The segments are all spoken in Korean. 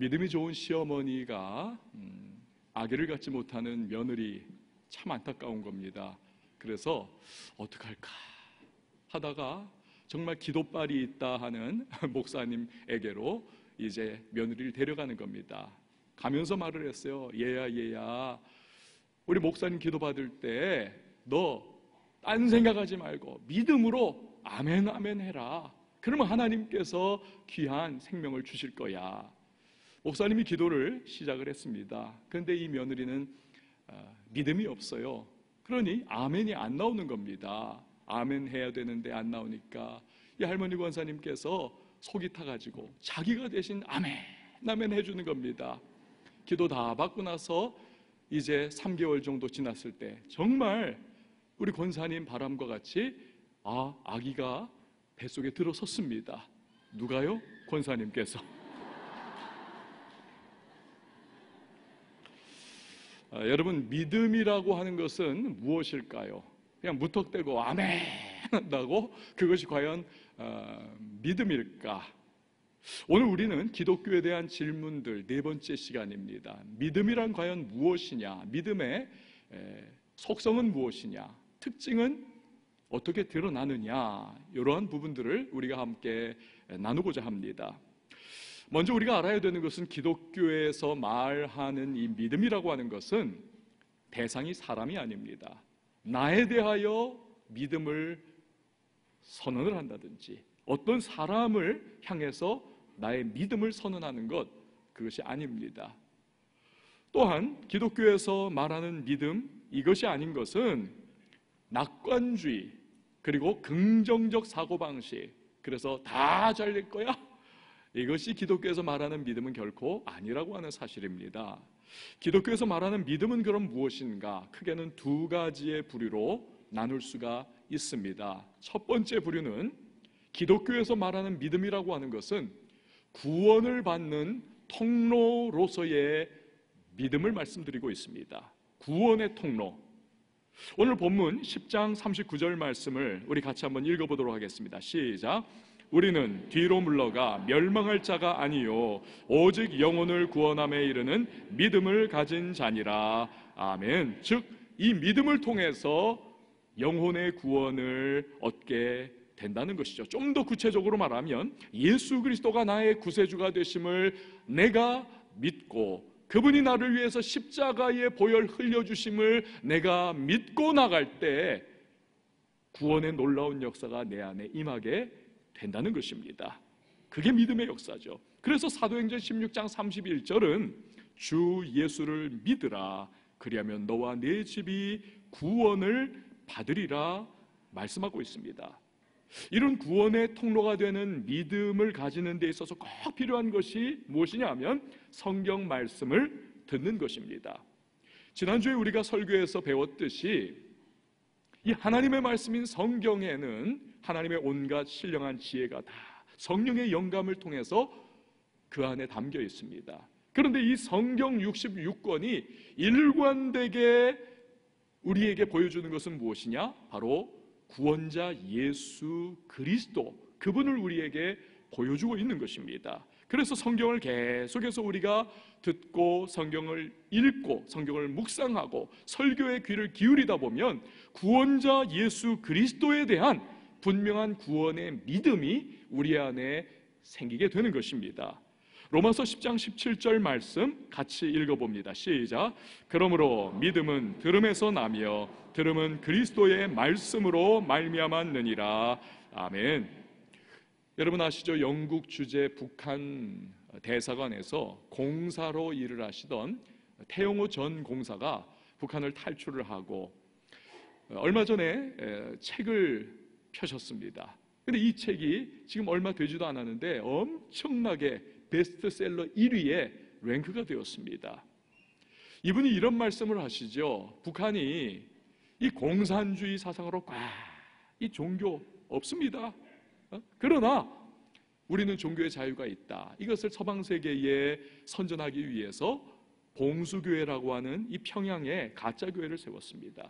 믿음이 좋은 시어머니가 아기를 갖지 못하는 며느리, 참 안타까운 겁니다. 그래서 어떡할까 하다가 정말 기도빨이 있다 하는 목사님에게로 이제 며느리를 데려가는 겁니다. 가면서 말을 했어요. 얘야, 우리 목사님 기도받을 때 너 딴 생각하지 말고 믿음으로 아멘 아멘 해라. 그러면 하나님께서 귀한 생명을 주실 거야. 목사님이 기도를 시작을 했습니다. 그런데 이 며느리는 믿음이 없어요. 그러니 아멘이 안 나오는 겁니다. 아멘 해야 되는데 안 나오니까 이 할머니 권사님께서 속이 타가지고 자기가 대신 아멘 해주는 겁니다. 기도 다 받고 나서 이제 3개월 정도 지났을 때 정말 우리 권사님 바람과 같이 아기가 뱃속에 들어섰습니다. 누가요? 권사님께서. 여러분, 믿음이라고 하는 것은 무엇일까요? 그냥 무턱대고 아멘 한다고 그것이 과연 믿음일까? 오늘 우리는 기독교에 대한 질문들 4번째 시간입니다. 믿음이란 과연 무엇이냐? 믿음의 속성은 무엇이냐? 특징은 어떻게 드러나느냐? 이러한 부분들을 우리가 함께 나누고자 합니다. 먼저 우리가 알아야 되는 것은 기독교에서 말하는 이 믿음이라고 하는 것은 대상이 사람이 아닙니다. 나에 대하여 믿음을 선언을 한다든지 어떤 사람을 향해서 나의 믿음을 선언하는 것, 그것이 아닙니다. 또한 기독교에서 말하는 믿음, 이것이 아닌 것은 낙관주의 그리고 긍정적 사고방식, 그래서 다 잘 될 거야, 이것이 기독교에서 말하는 믿음은 결코 아니라고 하는 사실입니다. 기독교에서 말하는 믿음은 그럼 무엇인가? 크게는 2가지의 부류로 나눌 수가 있습니다. 첫 번째 부류는 기독교에서 말하는 믿음이라고 하는 것은 구원을 받는 통로로서의 믿음을 말씀드리고 있습니다. 구원의 통로. 오늘 본문 10장 39절 말씀을 우리 같이 한번 읽어보도록 하겠습니다. 시작. 우리는 뒤로 물러가 멸망할 자가 아니요 오직 영혼을 구원함에 이르는 믿음을 가진 자니라. 아멘. 즉 이 믿음을 통해서 영혼의 구원을 얻게 된다는 것이죠. 좀 더 구체적으로 말하면 예수 그리스도가 나의 구세주가 되심을 내가 믿고 그분이 나를 위해서 십자가의 보혈 흘려주심을 내가 믿고 나갈 때 구원의 놀라운 역사가 내 안에 임하게 된다는 것입니다. 그게 믿음의 역사죠. 그래서 사도행전 16장 31절은 주 예수를 믿으라 그리하면 너와 네 집이 구원을 받으리라 말씀하고 있습니다. 이런 구원의 통로가 되는 믿음을 가지는 데 있어서 꼭 필요한 것이 무엇이냐 하면 성경 말씀을 듣는 것입니다. 지난주에 우리가 설교에서 배웠듯이 이 하나님의 말씀인 성경에는 하나님의 온갖 신령한 지혜가 다 성령의 영감을 통해서 그 안에 담겨 있습니다. 그런데 이 성경 66권이 일관되게 우리에게 보여주는 것은 무엇이냐? 바로 구원자 예수 그리스도, 그분을 우리에게 보여주고 있는 것입니다. 그래서 성경을 계속해서 우리가 듣고 성경을 읽고 성경을 묵상하고 설교의 귀를 기울이다 보면 구원자 예수 그리스도에 대한 분명한 구원의 믿음이 우리 안에 생기게 되는 것입니다. 로마서 10장 17절 말씀 같이 읽어봅니다. 시작. 그러므로 믿음은 들음에서 나며 들음은 그리스도의 말씀으로 말미암았느니라. 아멘. 여러분 아시죠? 영국 주재 북한 대사관에서 공사로 일을 하시던 태용호 전 공사가 북한을 탈출을 하고 얼마 전에 책을 펴셨습니다. 그런데 이 책이 지금 얼마 되지도 않았는데 엄청나게 베스트셀러 1위에 랭크가 되었습니다. 이분이 이런 말씀을 하시죠. 북한이 이 공산주의 사상으로 이 종교 없습니다. 그러나 우리는 종교의 자유가 있다. 이것을 서방 세계에 선전하기 위해서 봉수교회라고 하는 이 평양에 가짜 교회를 세웠습니다.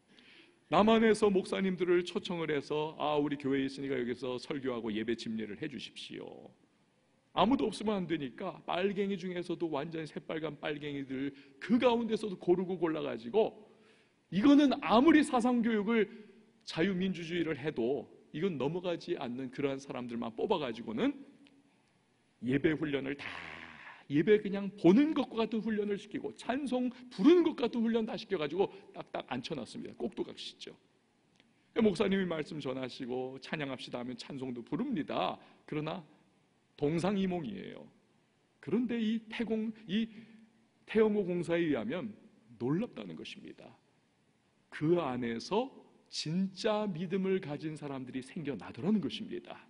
남한에서 목사님들을 초청을 해서 우리 교회에 있으니까 여기서 설교하고 예배 집례를 해 주십시오. 아무도 없으면 안 되니까 빨갱이 중에서도 완전히 새빨간 빨갱이들 그 가운데서도 고르고 골라가지고, 이거는 아무리 사상교육을 자유민주주의를 해도 이건 넘어가지 않는 그러한 사람들만 뽑아가지고는 예배 훈련을 다, 예배 그냥 보는 것과 같은 훈련을 시키고 찬송 부르는 것 같은 훈련 다 시켜가지고 딱딱 앉혀놨습니다. 꼭두각시죠. 목사님이 말씀 전하시고 찬양합시다 하면 찬송도 부릅니다. 그러나 동상이몽이에요. 그런데 이 태영호 공사에 의하면 놀랍다는 것입니다. 그 안에서 진짜 믿음을 가진 사람들이 생겨나더라는 것입니다.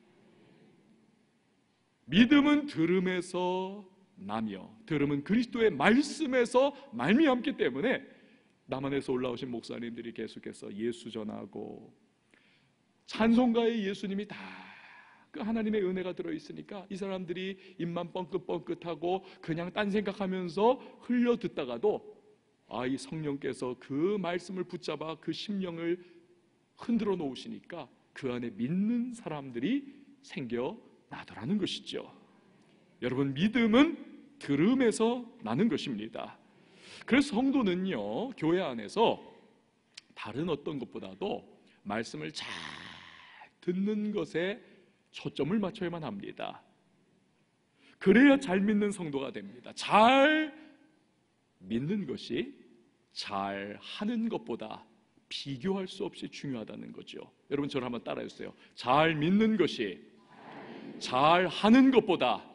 믿음은 들음에서 나며 들음은 그리스도의 말씀에서 말미암기 때문에 남한에서 올라오신 목사님들이 계속해서 예수 전하고 찬송가에 예수님이 다 그 하나님의 은혜가 들어있으니까 이 사람들이 입만 뻥긋뻥긋하고 그냥 딴 생각하면서 흘려 듣다가도 이 성령께서 그 말씀을 붙잡아 그 심령을 흔들어 놓으시니까 그 안에 믿는 사람들이 생겨나더라는 것이죠. 여러분, 믿음은 들음에서 나는 것입니다. 그래서 성도는요, 교회 안에서 다른 어떤 것보다도 말씀을 잘 듣는 것에 초점을 맞춰야만 합니다. 그래야 잘 믿는 성도가 됩니다. 잘 믿는 것이 잘 하는 것보다 비교할 수 없이 중요하다는 거죠. 여러분, 저를 한번 따라해 주세요. 잘 믿는 것이 잘 하는 것보다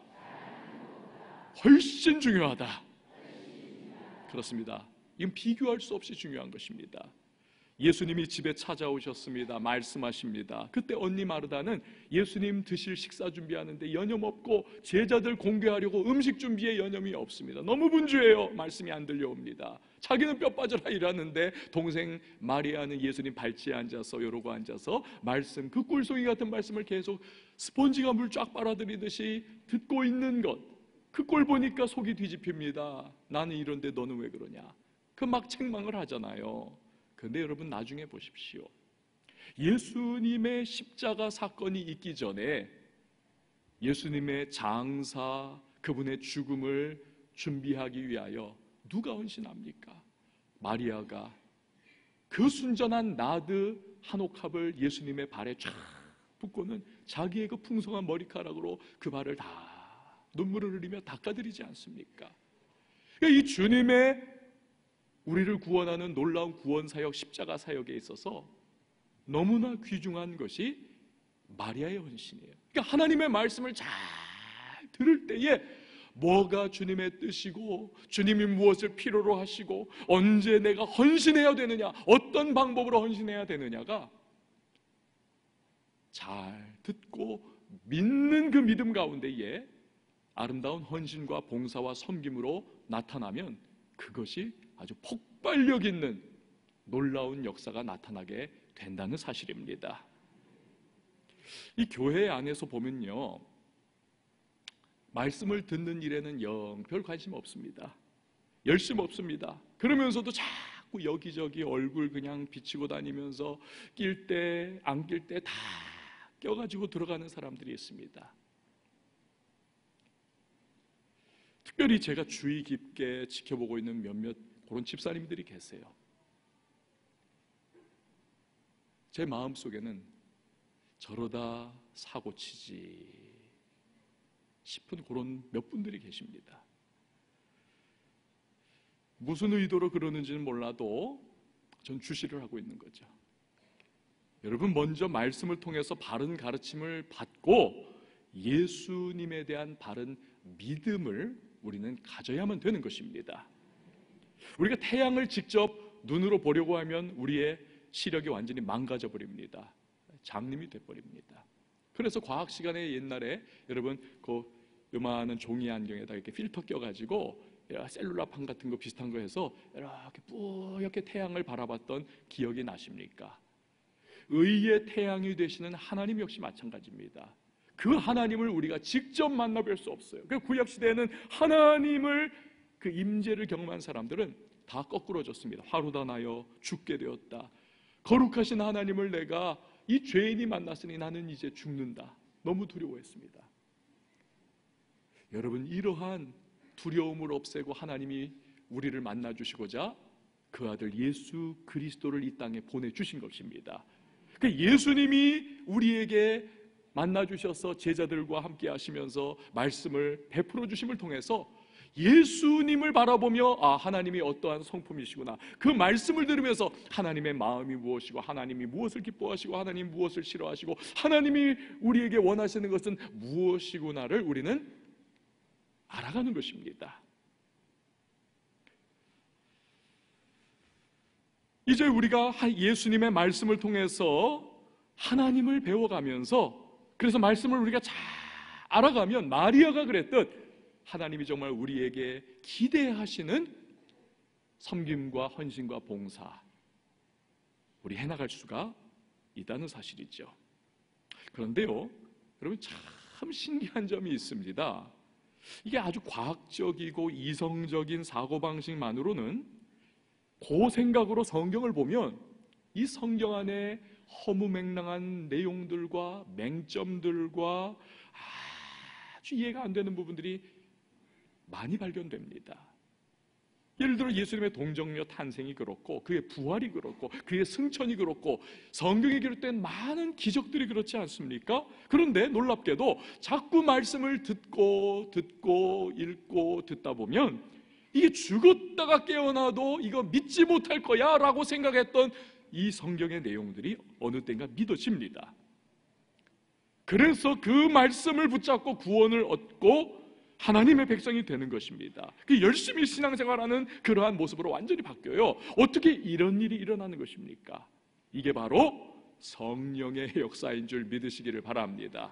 훨씬 중요하다. 그렇습니다. 이건 비교할 수 없이 중요한 것입니다. 예수님이 집에 찾아오셨습니다. 말씀하십니다. 그때 언니 마르다는 예수님 드실 식사 준비하는데 여념 없고 제자들 공개하려고 음식 준비에 여념이 없습니다. 너무 분주해요. 말씀이 안 들려옵니다. 자기는 뼈 빠져라 일하는데 동생 마리아는 예수님 발치에 앉아서 이러고 앉아서 말씀, 그 꿀송이 같은 말씀을 계속 스폰지가 물 쫙 빨아들이듯이 듣고 있는 것, 그 꼴 보니까 속이 뒤집힙니다. 나는 이런데 너는 왜 그러냐, 그 막 책망을 하잖아요. 그런데 여러분, 나중에 보십시오. 예수님의 십자가 사건이 있기 전에 예수님의 장사, 그분의 죽음을 준비하기 위하여 누가 헌신합니까? 마리아가 그 순전한 나드 한 옥합을 예수님의 발에 쫙 붓고는 자기의 그 풍성한 머리카락으로 그 발을 다 눈물을 흘리며 닦아드리지 않습니까? 이 주님의 우리를 구원하는 놀라운 구원 사역, 십자가 사역에 있어서 너무나 귀중한 것이 마리아의 헌신이에요. 그러니까 하나님의 말씀을 잘 들을 때에 뭐가 주님의 뜻이고 주님이 무엇을 필요로 하시고 언제 내가 헌신해야 되느냐, 어떤 방법으로 헌신해야 되느냐가 잘 듣고 믿는 그 믿음 가운데에 아름다운 헌신과 봉사와 섬김으로 나타나면 그것이 아주 폭발력 있는 놀라운 역사가 나타나게 된다는 사실입니다. 이 교회 안에서 보면요, 말씀을 듣는 일에는 영 별 관심 없습니다. 열심 없습니다. 그러면서도 자꾸 여기저기 얼굴 그냥 비치고 다니면서 낄 때 안 낄 때 다 껴가지고 들어가는 사람들이 있습니다. 특별히 제가 주의 깊게 지켜보고 있는 몇몇 그런 집사님들이 계세요. 제 마음속에는 저러다 사고치지 싶은 그런 몇 분들이 계십니다. 무슨 의도로 그러는지는 몰라도 전 주시를 하고 있는 거죠. 여러분, 먼저 말씀을 통해서 바른 가르침을 받고 예수님에 대한 바른 믿음을 우리는 가져야만 되는 것입니다. 우리가 태양을 직접 눈으로 보려고 하면 우리의 시력이 완전히 망가져 버립니다. 장님이 돼버립니다. 그래서 과학 시간에 옛날에 여러분 그 요만한 종이 안경에다 이렇게 필터 껴가지고 셀룰라판 같은 거 비슷한 거 해서 이렇게 뿌옇게 태양을 바라봤던 기억이 나십니까? 의의 태양이 되시는 하나님 역시 마찬가지입니다. 그 하나님을 우리가 직접 만나뵐 수 없어요. 그 구약 시대에는 하나님을 그 임재를 경험한 사람들은 다 거꾸러졌습니다. 화로다 나여 죽게 되었다. 거룩하신 하나님을 내가 이 죄인이 만났으니 나는 이제 죽는다. 너무 두려워했습니다. 여러분, 이러한 두려움을 없애고 하나님이 우리를 만나 주시고자 그 아들 예수 그리스도를 이 땅에 보내주신 것입니다. 그러니까 예수님이 우리에게 만나 주셔서 제자들과 함께 하시면서 말씀을 베풀어 주심을 통해서 예수님을 바라보며 하나님이 어떠한 성품이시구나, 그 말씀을 들으면서 하나님의 마음이 무엇이고 하나님이 무엇을 기뻐하시고 하나님이 무엇을 싫어하시고 하나님이 우리에게 원하시는 것은 무엇이구나를 우리는 알아가는 것입니다. 이제 우리가 예수님의 말씀을 통해서 하나님을 배워가면서, 그래서 말씀을 우리가 잘 알아가면 마리아가 그랬듯 하나님이 정말 우리에게 기대하시는 섬김과 헌신과 봉사 우리 해나갈 수가 있다는 사실이죠. 그런데요, 여러분, 참 신기한 점이 있습니다. 이게 아주 과학적이고 이성적인 사고방식만으로는 그 생각으로 성경을 보면 이 성경 안에 허무맹랑한 내용들과 맹점들과 아주 이해가 안 되는 부분들이 많이 발견됩니다. 예를 들어 예수님의 동정녀 탄생이 그렇고 그의 부활이 그렇고 그의 승천이 그렇고 성경에 기록된 많은 기적들이 그렇지 않습니까? 그런데 놀랍게도 자꾸 말씀을 듣고 읽고 듣다 보면 이게 죽었다가 깨어나도 이거 믿지 못할 거야 라고 생각했던 이 성경의 내용들이 어느 때인가 믿어집니다. 그래서 그 말씀을 붙잡고 구원을 얻고 하나님의 백성이 되는 것입니다. 열심히 신앙생활하는 그러한 모습으로 완전히 바뀌어요. 어떻게 이런 일이 일어나는 것입니까? 이게 바로 성령의 역사인 줄 믿으시기를 바랍니다.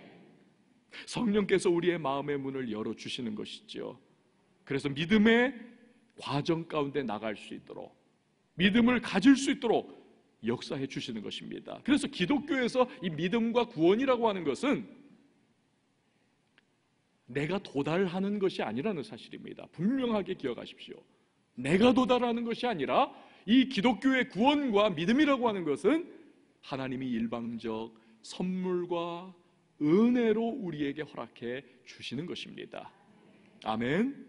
성령께서 우리의 마음의 문을 열어주시는 것이죠. 그래서 믿음의 과정 가운데 나갈 수 있도록, 믿음을 가질 수 있도록 역사해 주시는 것입니다. 그래서 기독교에서 이 믿음과 구원이라고 하는 것은 내가 도달하는 것이 아니라는 사실입니다. 분명하게 기억하십시오. 내가 도달하는 것이 아니라 이 기독교의 구원과 믿음이라고 하는 것은 하나님이 일방적 선물과 은혜로 우리에게 허락해 주시는 것입니다. 아멘.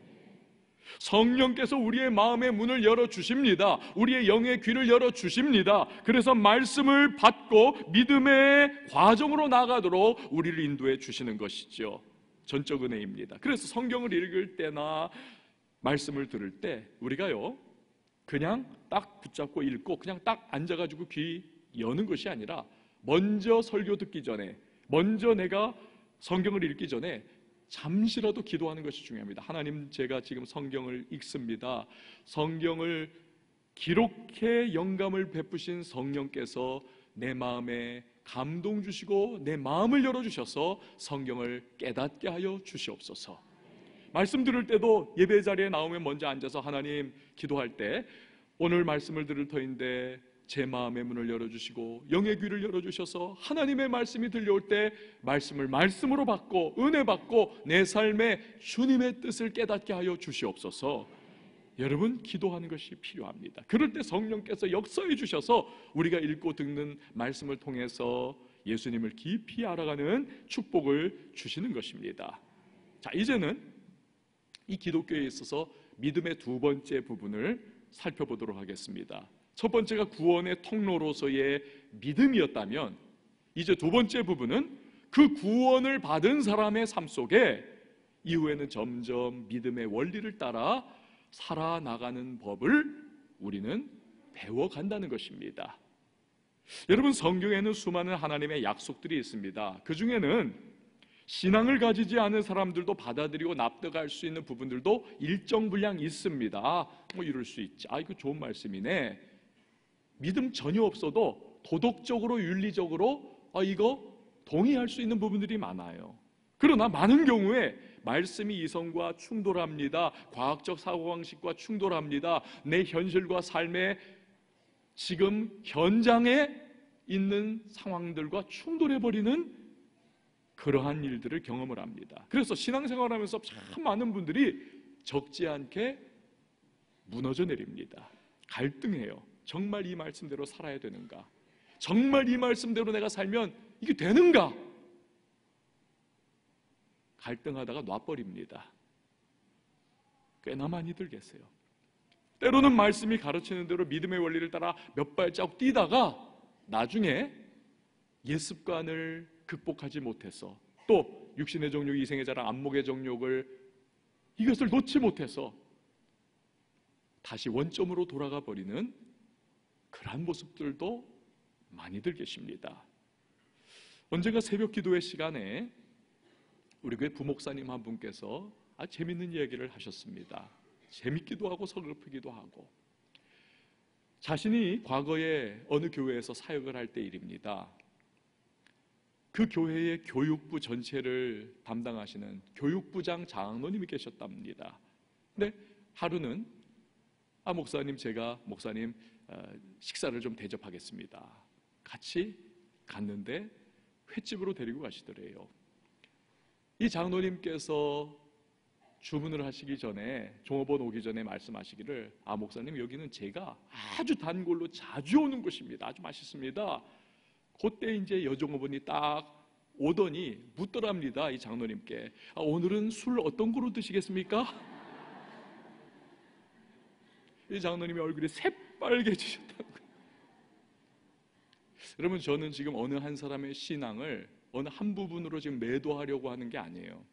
성령께서 우리의 마음의 문을 열어주십니다. 우리의 영의 귀를 열어주십니다. 그래서 말씀을 받고 믿음의 과정으로 나가도록 우리를 인도해 주시는 것이죠. 전적 은혜입니다. 그래서 성경을 읽을 때나 말씀을 들을 때 우리가요, 그냥 딱 붙잡고 읽고 그냥 딱 앉아가지고 귀 여는 것이 아니라 먼저 설교 듣기 전에, 먼저 내가 성경을 읽기 전에 잠시라도 기도하는 것이 중요합니다. 하나님, 제가 지금 성경을 읽습니다. 성경을 기록해 영감을 베푸신 성령께서 내 마음에 감동 주시고 내 마음을 열어주셔서 성경을 깨닫게 하여 주시옵소서. 말씀 들을 때도 예배 자리에 나오면 먼저 앉아서 하나님, 기도할 때 오늘 말씀을 들을 터인데 제 마음의 문을 열어주시고 영의 귀를 열어주셔서 하나님의 말씀이 들려올 때 말씀을 말씀으로 받고 은혜 받고 내 삶에 주님의 뜻을 깨닫게 하여 주시옵소서. 여러분, 기도하는 것이 필요합니다. 그럴 때 성령께서 역사해 주셔서 우리가 읽고 듣는 말씀을 통해서 예수님을 깊이 알아가는 축복을 주시는 것입니다. 자, 이제는 이 기독교에 있어서 믿음의 두 번째 부분을 살펴보도록 하겠습니다. 첫 번째가 구원의 통로로서의 믿음이었다면, 이제 두 번째 부분은 그 구원을 받은 사람의 삶 속에 이후에는 점점 믿음의 원리를 따라 살아나가는 법을 우리는 배워간다는 것입니다. 여러분, 성경에는 수많은 하나님의 약속들이 있습니다. 그 중에는 신앙을 가지지 않은 사람들도 받아들이고 납득할 수 있는 부분들도 일정 분량 있습니다. 뭐 이럴 수 있지, 이거 좋은 말씀이네. 믿음 전혀 없어도 도덕적으로 윤리적으로 이거 동의할 수 있는 부분들이 많아요. 그러나 많은 경우에 말씀이 이성과 충돌합니다. 과학적 사고방식과 충돌합니다. 내 현실과 삶의 지금 현장에 있는 상황들과 충돌해버리는 그러한 일들을 경험을 합니다. 그래서 신앙생활하면서 참 많은 분들이 적지 않게 무너져 내립니다. 갈등해요. 정말 이 말씀대로 살아야 되는가? 정말 이 말씀대로 내가 살면 이게 되는가? 갈등하다가 놔버립니다. 꽤나 많이들 계세요. 때로는 말씀이 가르치는 대로 믿음의 원리를 따라 몇 발자국 뛰다가 나중에 옛 습관을 극복하지 못해서 또 육신의 정욕, 이생의 자랑, 안목의 정욕을 이것을 놓지 못해서 다시 원점으로 돌아가 버리는 그러한 모습들도 많이들 계십니다. 언젠가 새벽 기도회 시간에 우리 교회 부목사님 한 분께서 아주 재밌는 이야기를 하셨습니다. 재밌기도 하고 서글프기도 하고, 자신이 과거에 어느 교회에서 사역을 할 때 일입니다. 그 교회의 교육부 전체를 담당하시는 교육부장 장로님이 계셨답니다. 근데 하루는 목사님, 제가 목사님 식사를 좀 대접하겠습니다. 같이 갔는데 횟집으로 데리고 가시더래요. 이 장로님께서 주문을 하시기 전에, 종업원 오기 전에 말씀하시기를, 목사님, 여기는 제가 아주 단골로 자주 오는 곳입니다. 아주 맛있습니다. 그때 이제 여종업원이 딱 오더니 묻더랍니다. 이 장로님께, 오늘은 술 어떤 거로 드시겠습니까? 이 장로님의 얼굴이 새빨개지셨다는 거예요. 여러분, 저는 지금 어느 한 사람의 신앙을 어느 한 부분으로 지금 매도하려고 하는 게 아니에요.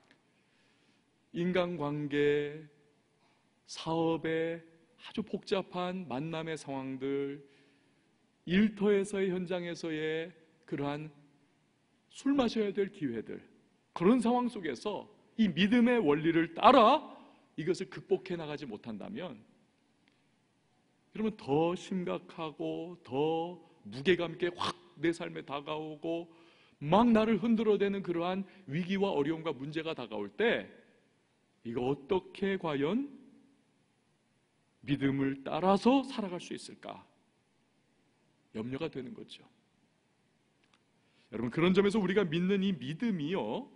인간관계, 사업의 아주 복잡한 만남의 상황들, 일터에서의 현장에서의 그러한 술 마셔야 될 기회들, 그런 상황 속에서 이 믿음의 원리를 따라 이것을 극복해 나가지 못한다면 여러분, 더 심각하고 더 무게감 있게 확 내 삶에 다가오고 막 나를 흔들어대는 그러한 위기와 어려움과 문제가 다가올 때 이거 어떻게 과연 믿음을 따라서 살아갈 수 있을까? 염려가 되는 거죠. 여러분, 그런 점에서 우리가 믿는 이 믿음이요,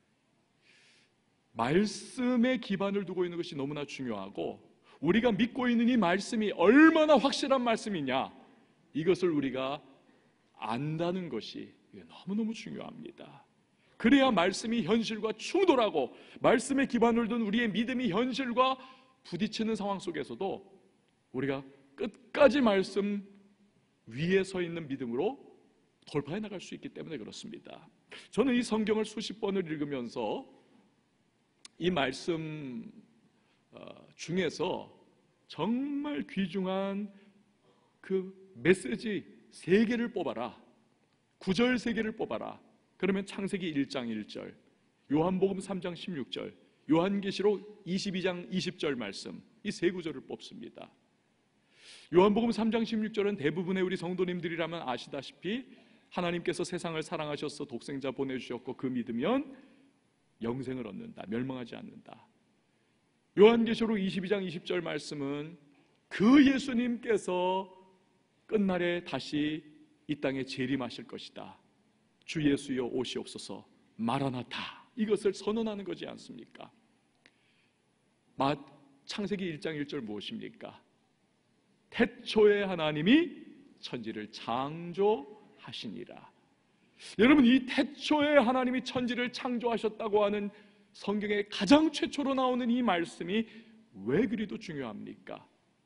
말씀에 기반을 두고 있는 것이 너무나 중요하고, 우리가 믿고 있는 이 말씀이 얼마나 확실한 말씀이냐, 이것을 우리가 안다는 것이 너무너무 중요합니다. 그래야 말씀이 현실과 충돌하고 말씀에 기반을 둔 우리의 믿음이 현실과 부딪히는 상황 속에서도 우리가 끝까지 말씀 위에 서 있는 믿음으로 돌파해 나갈 수 있기 때문에 그렇습니다. 저는 이 성경을 수십 번을 읽으면서 이 말씀 중에서 정말 귀중한 그 메시지 3개를 뽑아라, 구절 3개를 뽑아라. 그러면 창세기 1장 1절, 요한복음 3장 16절, 요한계시록 22장 20절 말씀, 이 3구절을 뽑습니다. 요한복음 3장 16절은 대부분의 우리 성도님들이라면 아시다시피 하나님께서 세상을 사랑하셔서 독생자 보내주셨고 그 믿으면 영생을 얻는다, 멸망하지 않는다. 요한계시록 22장 20절 말씀은 그 예수님께서 끝날에 다시 이 땅에 재림하실 것이다. 주 예수여 오시옵소서, 마라나타, 이것을 선언하는 거지 않습니까? 창세기 1장 1절 무엇입니까? 태초에 하나님이 천지를 창조하시니라. 여러분, 이 태초에 하나님이 천지를 창조하셨다고 하는 성경에 가장 최초로 나오는 이 말씀이 왜 그리도 중요합니까?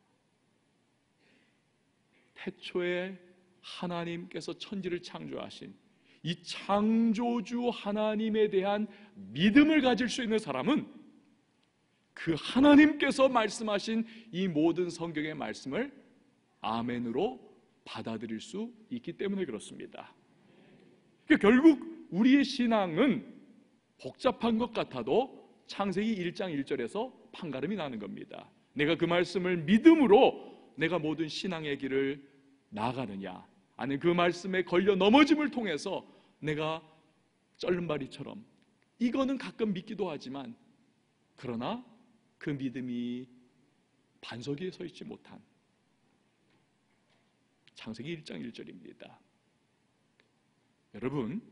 태초에 하나님께서 천지를 창조하신 이 창조주 하나님에 대한 믿음을 가질 수 있는 사람은 그 하나님께서 말씀하신 이 모든 성경의 말씀을 아멘으로 받아들일 수 있기 때문에 그렇습니다. 그러니까 결국 우리의 신앙은 복잡한 것 같아도 창세기 1장 1절에서 판가름이 나는 겁니다. 내가 그 말씀을 믿음으로 내가 모든 신앙의 길을 나아가느냐, 아니 그 말씀에 걸려 넘어짐을 통해서 내가 쩔름바리처럼, 이거는 가끔 믿기도 하지만 그러나 그 믿음이 반석 위에 서 있지 못한 창세기 1장 1절입니다. 여러분,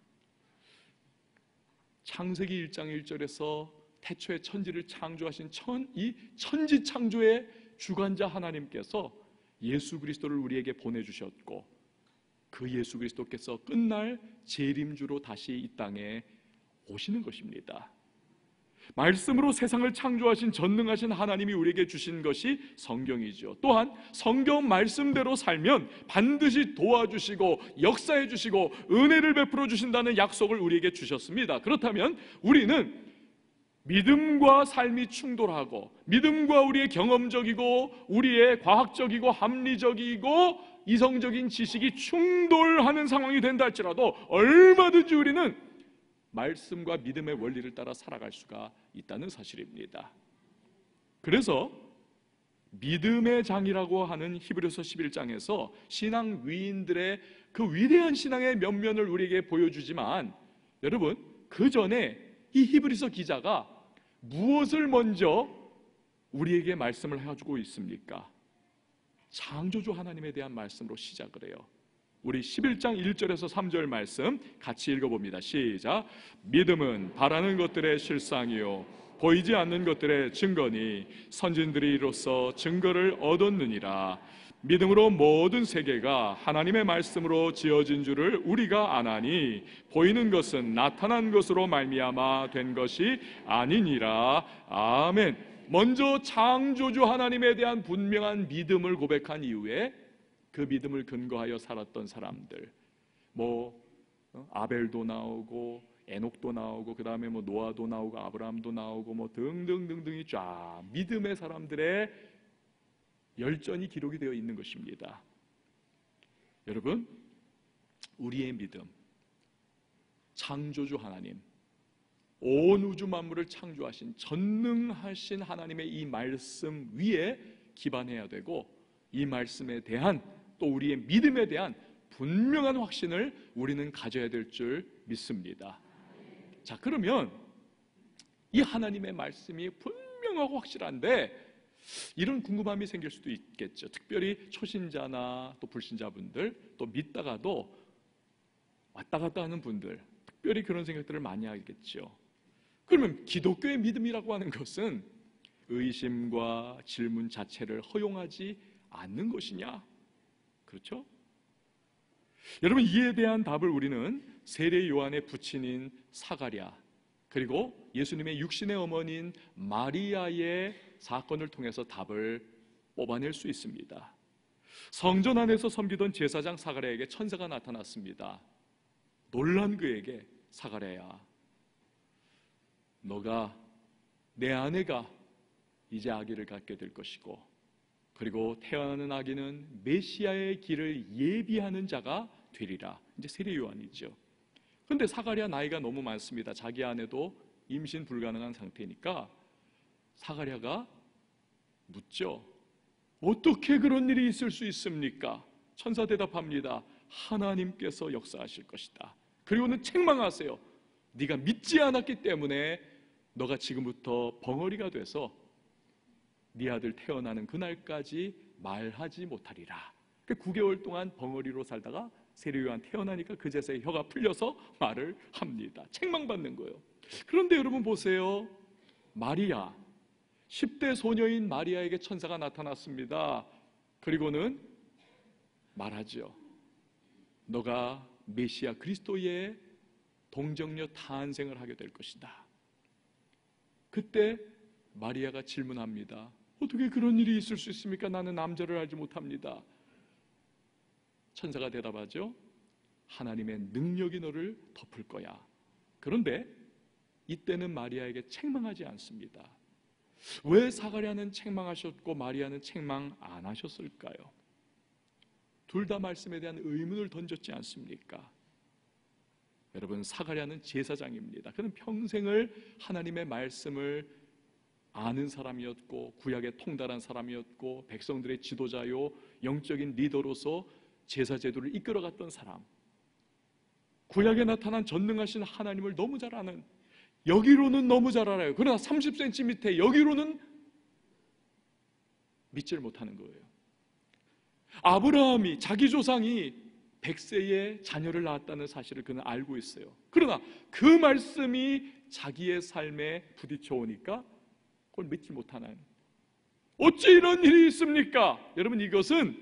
창세기 1장 1절에서 태초에 천지를 창조하신 이 천지 창조의 주관자 하나님께서 예수 그리스도를 우리에게 보내주셨고 그 예수 그리스도께서 끝날 재림주로 다시 이 땅에 오시는 것입니다. 말씀으로 세상을 창조하신 전능하신 하나님이 우리에게 주신 것이 성경이죠. 또한 성경 말씀대로 살면 반드시 도와주시고 역사해 주시고 은혜를 베풀어 주신다는 약속을 우리에게 주셨습니다. 그렇다면 우리는 믿음과 삶이 충돌하고 믿음과 우리의 경험적이고 우리의 과학적이고 합리적이고 이성적인 지식이 충돌하는 상황이 된다 할지라도 얼마든지 우리는 말씀과 믿음의 원리를 따라 살아갈 수가 있다는 사실입니다. 그래서 믿음의 장이라고 하는 히브리서 11장에서 신앙 위인들의 그 위대한 신앙의 면면을 우리에게 보여주지만 여러분 그 전에 이 히브리서 기자가 무엇을 먼저 우리에게 말씀을 해주고 있습니까? 창조주 하나님에 대한 말씀으로 시작을 해요. 우리 11장 1절에서 3절 말씀 같이 읽어봅니다. 시작. 믿음은 바라는 것들의 실상이요 보이지 않는 것들의 증거니 선진들이 이로써 증거를 얻었느니라. 믿음으로 모든 세계가 하나님의 말씀으로 지어진 줄을 우리가 아나니 보이는 것은 나타난 것으로 말미암아 된 것이 아니니라. 아멘. 먼저 창조주 하나님에 대한 분명한 믿음을 고백한 이후에 그 믿음을 근거하여 살았던 사람들, 아벨도 나오고 에녹도 나오고 그 다음에 노아도 나오고 아브라함도 나오고 등등등등이 쫙 믿음의 사람들의 열전이 기록이 되어 있는 것입니다. 여러분, 우리의 믿음, 창조주 하나님, 온 우주 만물을 창조하신 전능하신 하나님의 이 말씀 위에 기반해야 되고 이 말씀에 대한 또 우리의 믿음에 대한 분명한 확신을 우리는 가져야 될 줄 믿습니다. 자, 그러면 이 하나님의 말씀이 분명하고 확실한데 이런 궁금함이 생길 수도 있겠죠. 특별히 초신자나 또 불신자분들, 또 믿다가도 왔다 갔다 하는 분들, 특별히 그런 생각들을 많이 하겠죠. 그러면 기독교의 믿음이라고 하는 것은 의심과 질문 자체를 허용하지 않는 것이냐? 그렇죠? 여러분, 이에 대한 답을 우리는 세례 요한의 부친인 사가랴 그리고 예수님의 육신의 어머니인 마리아의 사건을 통해서 답을 뽑아낼 수 있습니다. 성전 안에서 섬기던 제사장 사가랴에게 천사가 나타났습니다. 놀란 그에게 사가랴야, 너가 내 아내가 이제 아기를 갖게 될 것이고 그리고 태어나는 아기는 메시아의 길을 예비하는 자가 되리라. 이제 세례 요한이죠. 그런데 사가랴 나이가 너무 많습니다. 자기 아내도 임신 불가능한 상태니까 사가랴가 묻죠. 어떻게 그런 일이 있을 수 있습니까? 천사 대답합니다. 하나님께서 역사하실 것이다. 그리고는 책망하세요. 네가 믿지 않았기 때문에 너가 지금부터 벙어리가 돼서 네 아들 태어나는 그날까지 말하지 못하리라. 9개월 동안 벙어리로 살다가 세례요한 태어나니까 그제서야 혀가 풀려서 말을 합니다. 책망받는 거예요. 그런데 여러분 보세요. 마리아, 10대 소녀인 마리아에게 천사가 나타났습니다. 그리고는 말하죠. 너가 메시아 그리스도의 동정녀 탄생을 하게 될 것이다. 그때 마리아가 질문합니다. 어떻게 그런 일이 있을 수 있습니까? 나는 남자를 알지 못합니다. 천사가 대답하죠. 하나님의 능력이 너를 덮을 거야. 그런데 이때는 마리아에게 책망하지 않습니다. 왜 사가랴는 책망하셨고 마리아는 책망 안 하셨을까요? 둘 다 말씀에 대한 의문을 던졌지 않습니까? 여러분, 사가랴는 제사장입니다. 그는 평생을 하나님의 말씀을 아는 사람이었고 구약에 통달한 사람이었고 백성들의 지도자요 영적인 리더로서 제사 제도를 이끌어갔던 사람, 구약에 나타난 전능하신 하나님을 너무 잘 아는, 여기로는 너무 잘 알아요. 그러나 30cm 밑에 여기로는 믿지를 못하는 거예요. 아브라함이 자기 조상이 100세에 자녀를 낳았다는 사실을 그는 알고 있어요. 그러나 그 말씀이 자기의 삶에 부딪혀 오니까 그걸 믿지 못하는, 어찌 이런 일이 있습니까? 여러분, 이것은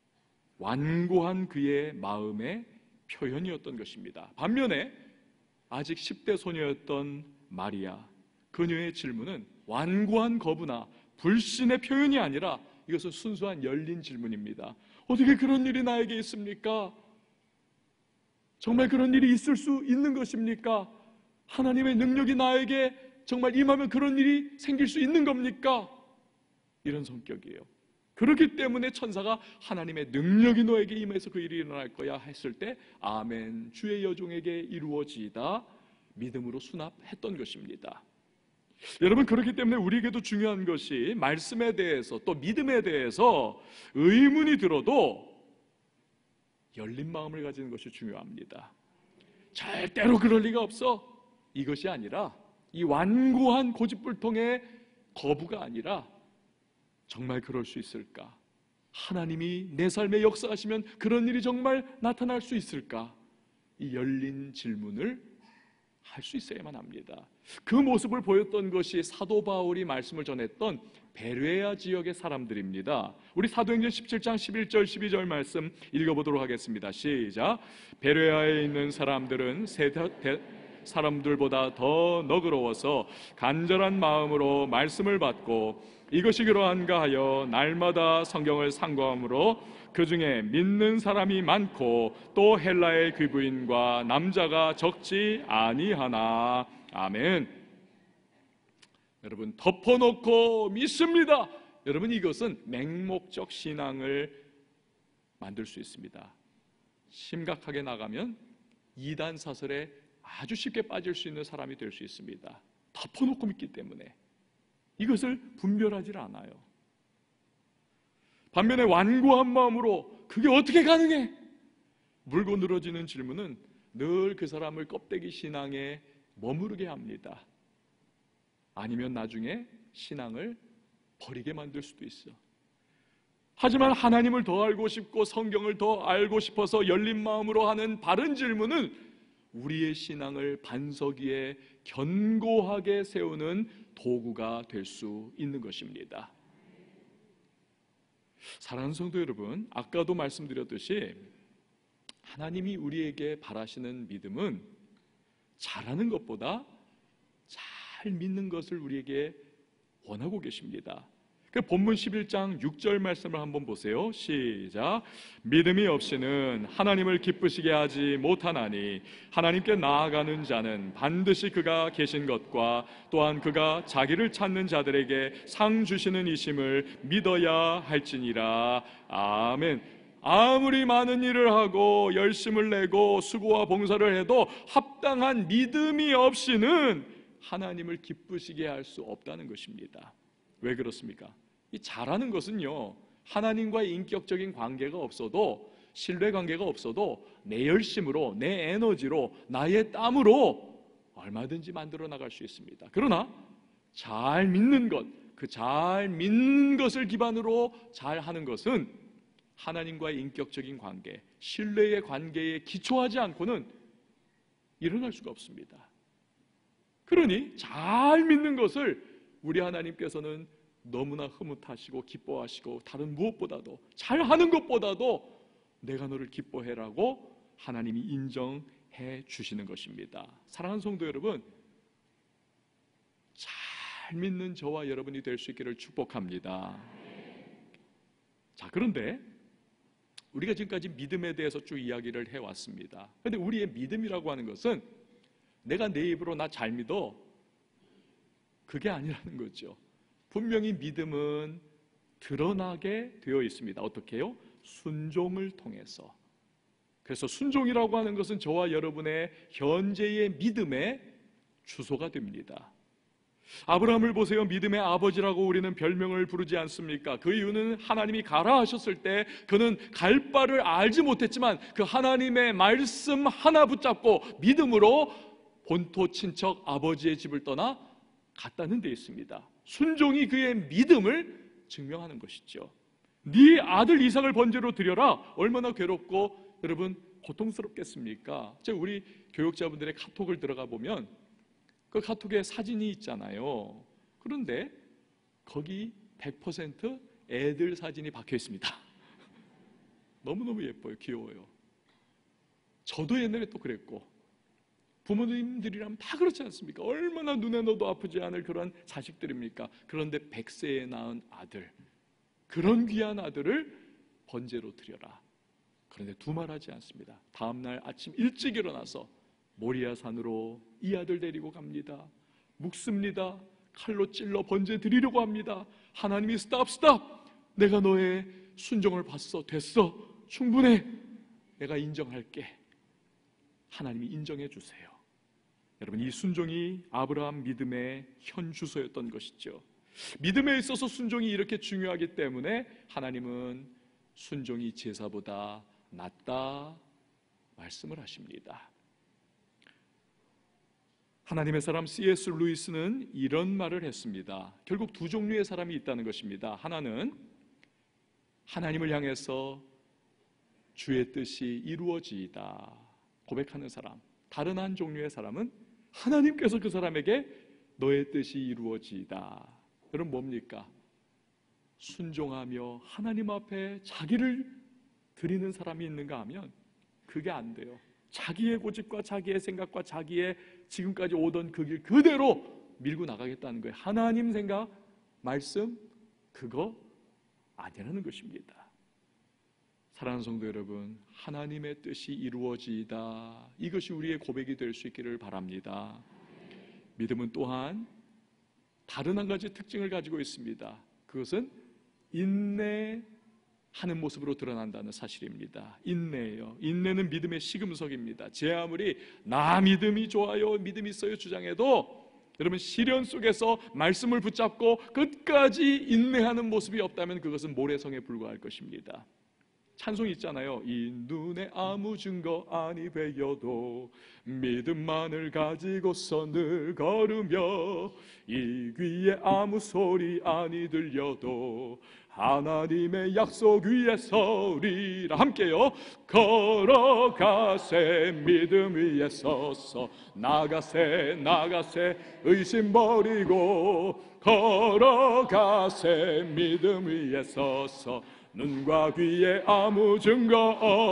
완고한 그의 마음의 표현이었던 것입니다. 반면에 아직 10대 소녀였던 마리아, 그녀의 질문은 완고한 거부나 불신의 표현이 아니라 이것은 순수한 열린 질문입니다. 어떻게 그런 일이 나에게 있습니까? 정말 그런 일이 있을 수 있는 것입니까? 하나님의 능력이 나에게 정말 임하면 그런 일이 생길 수 있는 겁니까? 이런 성격이에요. 그렇기 때문에 천사가 하나님의 능력이 너에게 임해서 그 일이 일어날 거야 했을 때 아멘, 주의 여종에게 이루어지이다 믿음으로 수납했던 것입니다. 여러분, 그렇기 때문에 우리에게도 중요한 것이 말씀에 대해서 또 믿음에 대해서 의문이 들어도 열린 마음을 가지는 것이 중요합니다. 절대로 그럴 리가 없어, 이것이 아니라 이 완고한 고집불통의 거부가 아니라 정말 그럴 수 있을까? 하나님이 내 삶에 역사하시면 그런 일이 정말 나타날 수 있을까? 이 열린 질문을 할 수 있어야만 합니다. 그 모습을 보였던 것이 사도 바울이 말씀을 전했던 베레아 지역의 사람들입니다. 우리 사도행전 17장 11절 12절 말씀 읽어보도록 하겠습니다. 시작. 베레아에 있는 사람들은 사람들보다 더 너그러워서 간절한 마음으로 말씀을 받고 이것이 그러한가 하여 날마다 성경을 상고함으로 그 중에 믿는 사람이 많고 또 헬라의 귀부인과 남자가 적지 아니하나. 아멘. 여러분, 덮어놓고 믿습니다. 여러분, 이것은 맹목적 신앙을 만들 수 있습니다. 심각하게 나가면 이단 사설에 아주 쉽게 빠질 수 있는 사람이 될 수 있습니다. 덮어놓고 믿기 때문에 이것을 분별하지 않아요. 반면에 완고한 마음으로 그게 어떻게 가능해? 물고 늘어지는 질문은 늘 그 사람을 껍데기 신앙에 머무르게 합니다. 아니면 나중에 신앙을 버리게 만들 수도 있어. 하지만 하나님을 더 알고 싶고 성경을 더 알고 싶어서 열린 마음으로 하는 바른 질문은 우리의 신앙을 반석 위에 견고하게 세우는 도구가 될 수 있는 것입니다. 사랑하는 성도 여러분, 아까도 말씀드렸듯이 하나님이 우리에게 바라시는 믿음은 잘하는 것보다 잘 믿는 것을 우리에게 원하고 계십니다. 그 본문 11장 6절 말씀을 한번 보세요. 시작. 믿음이 없이는 하나님을 기쁘시게 하지 못하나니 하나님께 나아가는 자는 반드시 그가 계신 것과 또한 그가 자기를 찾는 자들에게 상 주시는 이심을 믿어야 할지니라. 아멘. 아무리 많은 일을 하고 열심을 내고 수고와 봉사를 해도 합당한 믿음이 없이는 하나님을 기쁘시게 할 수 없다는 것입니다. 왜 그렇습니까? 이 잘하는 것은요, 하나님과의 인격적인 관계가 없어도, 신뢰 관계가 없어도 내 열심으로, 내 에너지로, 나의 땀으로 얼마든지 만들어 나갈 수 있습니다. 그러나 잘 믿는 것, 그 잘 믿는 것을 기반으로 잘 하는 것은 하나님과의 인격적인 관계, 신뢰의 관계에 기초하지 않고는 일어날 수가 없습니다. 그러니 잘 믿는 것을 우리 하나님께서는 너무나 흐뭇하시고 기뻐하시고 다른 무엇보다도 잘하는 것보다도 내가 너를 기뻐해라고 하나님이 인정해 주시는 것입니다. 사랑하는 성도 여러분, 잘 믿는 저와 여러분이 될 수 있기를 축복합니다. 자, 그런데 우리가 지금까지 믿음에 대해서 쭉 이야기를 해왔습니다. 그런데 우리의 믿음이라고 하는 것은 내가 내 입으로 나 잘 믿어, 그게 아니라는 거죠. 분명히 믿음은 드러나게 되어 있습니다. 어떻게 해요? 순종을 통해서. 그래서 순종이라고 하는 것은 저와 여러분의 현재의 믿음의 주소가 됩니다. 아브라함을 보세요. 믿음의 아버지라고 우리는 별명을 부르지 않습니까? 그 이유는 하나님이 가라 하셨을 때 그는 갈 바를 알지 못했지만 그 하나님의 말씀 하나 붙잡고 믿음으로 본토 친척 아버지의 집을 떠나 갔다는 데 있습니다. 순종이 그의 믿음을 증명하는 것이죠. 네 아들 이삭을 번제로 드려라. 얼마나 괴롭고 여러분 고통스럽겠습니까? 제가 우리 교육자분들의 카톡을 들어가 보면 그 카톡에 사진이 있잖아요. 그런데 거기 100% 애들 사진이 박혀 있습니다. 너무너무 예뻐요. 귀여워요. 저도 옛날에 또 그랬고 부모님들이라면 다 그렇지 않습니까? 얼마나 눈에 넣어도 아프지 않을 그런 자식들입니까? 그런데 100세에 낳은 아들, 그런 귀한 아들을 번제로 드려라. 그런데 두말하지 않습니다. 다음날 아침 일찍 일어나서 모리아 산으로 이 아들 데리고 갑니다. 묵습니다. 칼로 찔러 번제 드리려고 합니다. 하나님이 스탑! 내가 너의 순종을 봤어. 됐어. 충분해. 내가 인정할게. 하나님이 인정해 주세요. 여러분, 이 순종이 아브라함 믿음의 현주소였던 것이죠. 믿음에 있어서 순종이 이렇게 중요하기 때문에 하나님은 순종이 제사보다 낫다 말씀을 하십니다. 하나님의 사람 C.S. 루이스는 이런 말을 했습니다. 결국 두 종류의 사람이 있다는 것입니다. 하나는 하나님을 향해서 주의 뜻이 이루어지이다 고백하는 사람, 다른 한 종류의 사람은 하나님께서 그 사람에게 너의 뜻이 이루어지이다. 여러분, 뭡니까? 순종하며 하나님 앞에 자기를 드리는 사람이 있는가 하면 그게 안 돼요. 자기의 고집과 자기의 생각과 자기의 지금까지 오던 그 길 그대로 밀고 나가겠다는 거예요. 하나님 생각, 말씀, 그거 아니라는 것입니다. 사랑하는 성도 여러분, 하나님의 뜻이 이루어지이다, 이것이 우리의 고백이 될 수 있기를 바랍니다. 믿음은 또한 다른 한 가지 특징을 가지고 있습니다. 그것은 인내하는 모습으로 드러난다는 사실입니다. 인내예요. 인내는 믿음의 시금석입니다. 제 아무리 나 믿음이 좋아요, 믿음이 있어요 주장해도 여러분, 시련 속에서 말씀을 붙잡고 끝까지 인내하는 모습이 없다면 그것은 모래성에 불과할 것입니다. 찬송이 있잖아요. 이 눈에 아무 증거 아니 배여도 믿음만을 가지고서 늘 걸으며 이 귀에 아무 소리 아니 들려도 하나님의 약속 위에 서리라. 함께요. 걸어가세 믿음 위에 서서 나가세 의심 버리고 걸어가세 믿음 위에 서서 눈과 귀에 아무 증거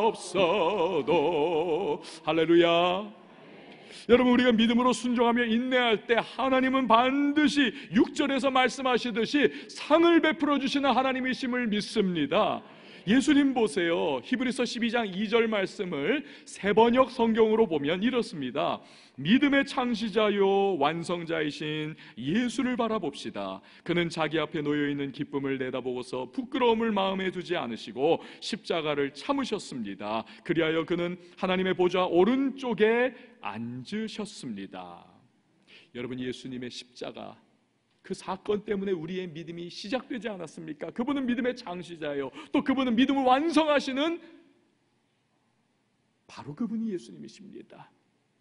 없어도. 할렐루야. 여러분, 우리가 믿음으로 순종하며 인내할 때 하나님은 반드시 6절에서 말씀하시듯이 상을 베풀어 주시는 하나님이심을 믿습니다. 예수님 보세요. 히브리서 12장 2절 말씀을 세번역 성경으로 보면 이렇습니다. 믿음의 창시자요 완성자이신 예수를 바라봅시다. 그는 자기 앞에 놓여있는 기쁨을 내다보고서 부끄러움을 마음에 두지 않으시고 십자가를 참으셨습니다. 그리하여 그는 하나님의 보좌 오른쪽에 앉으셨습니다. 여러분, 예수님의 십자가, 그 사건 때문에 우리의 믿음이 시작되지 않았습니까? 그분은 믿음의 창시자예요. 또 그분은 믿음을 완성하시는 바로 그분이 예수님이십니다.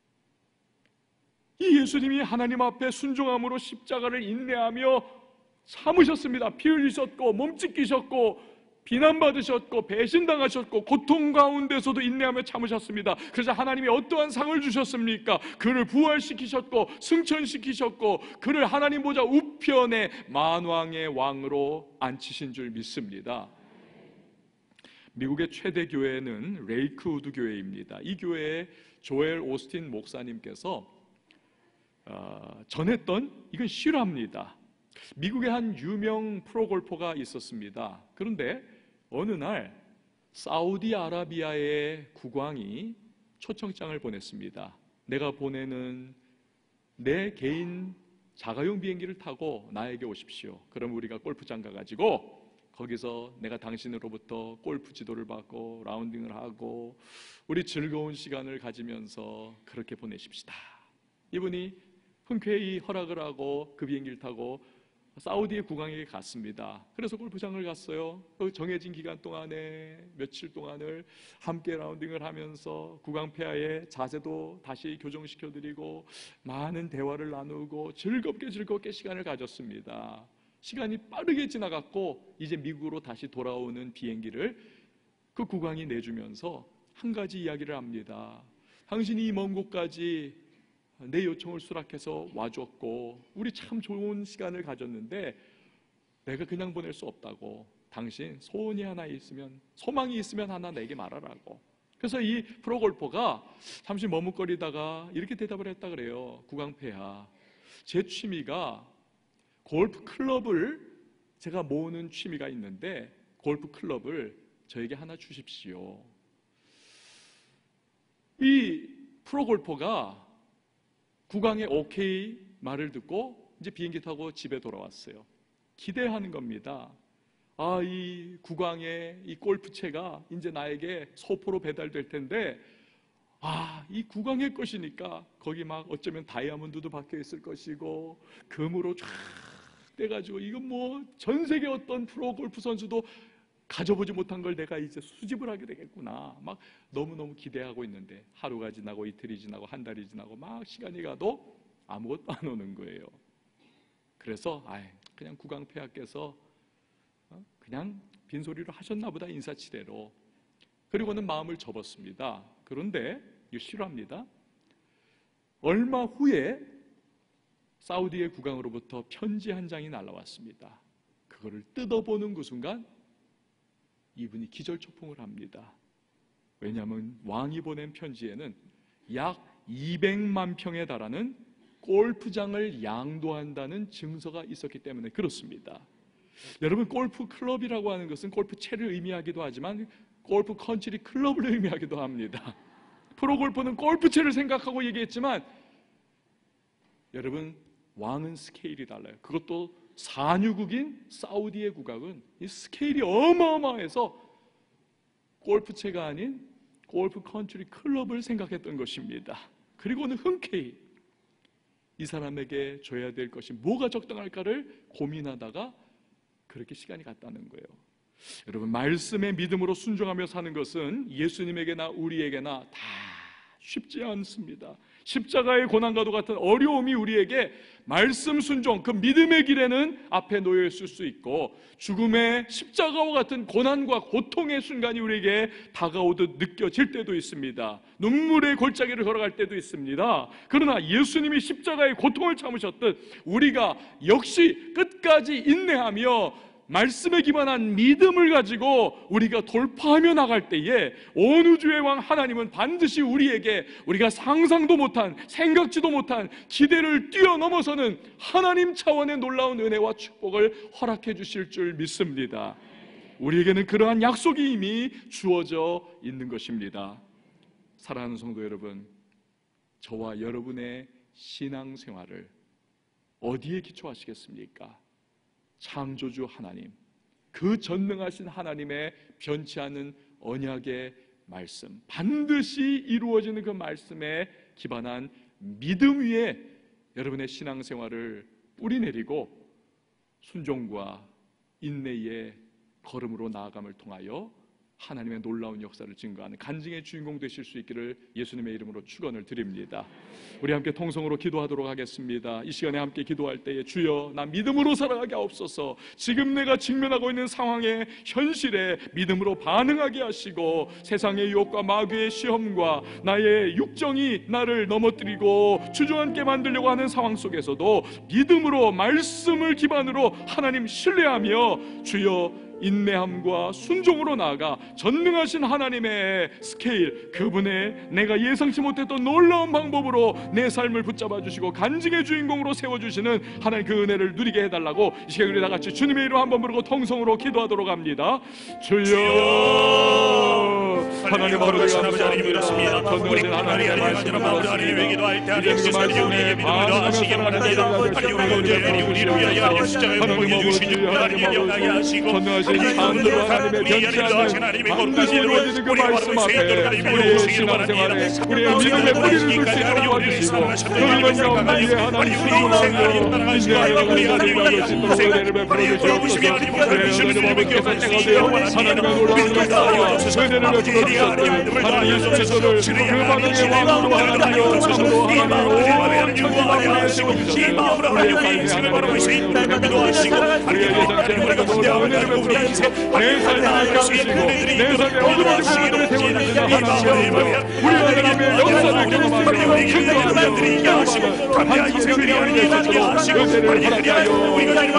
이 예수님이 하나님 앞에 순종함으로 십자가를 인내하며 참으셨습니다. 피 흘리셨고 몸 찢기셨고 비난받으셨고 배신당하셨고 고통 가운데서도 인내하며 참으셨습니다. 그래서 하나님이 어떠한 상을 주셨습니까? 그를 부활시키셨고 승천시키셨고 그를 하나님 보좌 우편에 만왕의 왕으로 앉히신 줄 믿습니다. 미국의 최대 교회는 레이크우드 교회입니다. 이 교회의 조엘 오스틴 목사님께서 전했던, 이건 실화입니다. 미국의 한 유명 프로골퍼가 있었습니다. 그런데 어느 날 사우디아라비아의 국왕이 초청장을 보냈습니다. 내가 보내는 내 개인 자가용 비행기를 타고 나에게 오십시오. 그럼 우리가 골프장 가가지고 거기서 내가 당신으로부터 골프 지도를 받고 라운딩을 하고 우리 즐거운 시간을 가지면서 그렇게 보내십시다. 이분이 흔쾌히 허락을 하고 그 비행기를 타고 사우디의 국왕에게 갔습니다. 그래서 골프장을 갔어요. 그 정해진 기간 동안에 며칠 동안을 함께 라운딩을 하면서 국왕 폐하의 자세도 다시 교정시켜드리고 많은 대화를 나누고 즐겁게 시간을 가졌습니다. 시간이 빠르게 지나갔고 이제 미국으로 다시 돌아오는 비행기를 그 국왕이 내주면서 한 가지 이야기를 합니다. 당신이 이 먼 곳까지 내 요청을 수락해서 와줬고 우리 참 좋은 시간을 가졌는데 내가 그냥 보낼 수 없다고, 당신 소원이 하나 있으면, 소망이 있으면 하나 내게 말하라고. 그래서 이 프로골퍼가 잠시 머뭇거리다가 이렇게 대답을 했다 그래요. 구강폐하, 제 취미가 골프 클럽을 제가 모으는 취미가 있는데 골프 클럽을 저에게 하나 주십시오. 이 프로골퍼가 구강의 오케이 말을 듣고 이제 비행기 타고 집에 돌아왔어요. 기대하는 겁니다. 아, 이 구강의 이 골프채가 이제 나에게 소포로 배달될 텐데, 아, 이 구강의 것이니까 거기 막 어쩌면 다이아몬드도 박혀 있을 것이고 금으로 쫙 돼가지고 이건 뭐 전 세계 어떤 프로 골프 선수도 가져보지 못한 걸 내가 이제 수집을 하게 되겠구나, 막 너무너무 기대하고 있는데 하루가 지나고 이틀이 지나고 한 달이 지나고 막 시간이 가도 아무것도 안 오는 거예요. 그래서 그냥 구강폐하께서 그냥 빈소리로 하셨나 보다, 인사치레로. 그리고는 마음을 접었습니다. 그런데 이거 싫어합니다. 얼마 후에 사우디의 국왕으로부터 편지 한 장이 날라왔습니다. 그거를 뜯어보는 그 순간 이분이 기절초풍을 합니다. 왜냐하면 왕이 보낸 편지에는 약 200만 평에 달하는 골프장을 양도한다는 증서가 있었기 때문에 그렇습니다. 여러분, 골프 클럽이라고 하는 것은 골프채를 의미하기도 하지만 골프 컨트리 클럽을 의미하기도 합니다. 프로골퍼는 골프채를 생각하고 얘기했지만 여러분, 왕은 스케일이 달라요. 그것도 산유국인 사우디의 국왕은 이 스케일이 어마어마해서 골프채가 아닌 골프 컨트리 클럽을 생각했던 것입니다. 그리고는 흔쾌히 이 사람에게 줘야 될 것이 뭐가 적당할까를 고민하다가 그렇게 시간이 갔다는 거예요. 여러분, 말씀의 믿음으로 순종하며 사는 것은 예수님에게나 우리에게나 다 쉽지 않습니다. 십자가의 고난과도 같은 어려움이 우리에게 말씀 순종, 그 믿음의 길에는 앞에 놓여 있을 수 있고, 죽음의 십자가와 같은 고난과 고통의 순간이 우리에게 다가오듯 느껴질 때도 있습니다. 눈물의 골짜기를 걸어갈 때도 있습니다. 그러나 예수님이 십자가의 고통을 참으셨듯 우리가 역시 끝까지 인내하며 말씀에 기반한 믿음을 가지고 우리가 돌파하며 나갈 때에 온 우주의 왕 하나님은 반드시 우리에게 우리가 상상도 못한, 생각지도 못한 기대를 뛰어넘어서는 하나님 차원의 놀라운 은혜와 축복을 허락해 주실 줄 믿습니다. 우리에게는 그러한 약속이 이미 주어져 있는 것입니다. 사랑하는 성도 여러분, 저와 여러분의 신앙생활을 어디에 기초하시겠습니까? 창조주 하나님, 그 전능하신 하나님의 변치 않는 언약의 말씀, 반드시 이루어지는 그 말씀에 기반한 믿음 위에 여러분의 신앙생활을 뿌리내리고 순종과 인내의 걸음으로 나아감을 통하여 하나님의 놀라운 역사를 증거하는 간증의 주인공 되실 수 있기를 예수님의 이름으로 축원을 드립니다. 우리 함께 통성으로 기도하도록 하겠습니다. 이 시간에 함께 기도할 때에 주여, 나 믿음으로 살아가게 하옵소서. 지금 내가 직면하고 있는 상황의 현실에 믿음으로 반응하게 하시고, 세상의 유혹과 마귀의 시험과 나의 육정이 나를 넘어뜨리고 주저앉게 만들려고 하는 상황 속에서도 믿음으로 말씀을 기반으로 하나님 신뢰하며 주여 인내함과 순종으로 나아가 전능하신 하나님의 스케일, 그분의 내가 예상치 못했던 놀라운 방법으로 내 삶을 붙잡아 주시고 간증의 주인공으로 세워주시는 하나님 그 은혜를 누리게 해달라고 이 시간 우리 다같이 주님의 이름 한번 부르고 통성으로 기도하도록 합니다. 주여, 하나님 아버지 감사합니다. 전능하신 하나님의 말씀을 들었습니다. 이제 그 말씀에 반응하시기 바랍니다. 하나님 아버지, 전능하신 하나님의 변치 않는 반드시 이루어지는 그 말씀 앞에 우리의 신앙생활에 우리의 믿음의 뿌리를 둘 수 있도록 도와주시고, 그런 가운데 이제 하나님 순종하며 인내하여 나가는 것이 또 은혜를 베풀어 주시옵소서. 그래야 아버지께서 때가 되어 하나님의 놀라운 역사와 은혜를 베풀어 주셨던 하나님 예수께서를 그 반응의 왕으로 하나님이여 참으로 하나님이여 주님을 세워주셨어요. 우리의 삶에 하나님을 기도하시고 우리의 예상치 못한 놀라운 은혜를 베풀어 내 삶을 가르치시고 내 삶에 어둠의 부분들을 세워주시는 하나님이여, 우리 하나님의 역사를 경험하며 증거하며 반드시 그리하는 데 있어서도 은혜를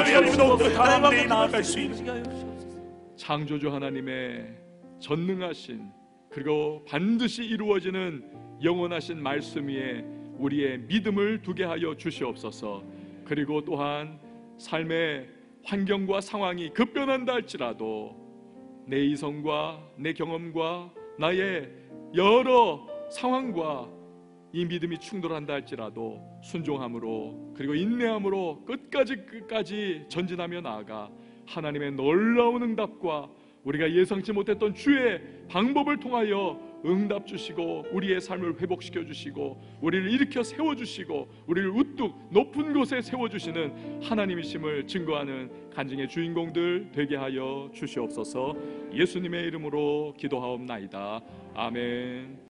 허락하여 창조주 하나님의 전능하신 그리고 반드시 이루어지는 영원하신 말씀 위에 우리의 믿음을 두게 하여 주시옵소서. 그리고 또한 삶의 환경과 상황이 급변한다 할지라도 내 이성과 내 경험과 나의 여러 상황과 이 믿음이 충돌한다 할지라도 순종함으로 그리고 인내함으로 끝까지 전진하며 나아가 하나님의 놀라운 응답과 우리가 예상치 못했던 주의 방법을 통하여 응답 주시고 우리의 삶을 회복시켜 주시고 우리를 일으켜 세워주시고 우리를 우뚝 높은 곳에 세워주시는 하나님이심을 증거하는 간증의 주인공들 되게 하여 주시옵소서. 예수님의 이름으로 기도하옵나이다. 아멘.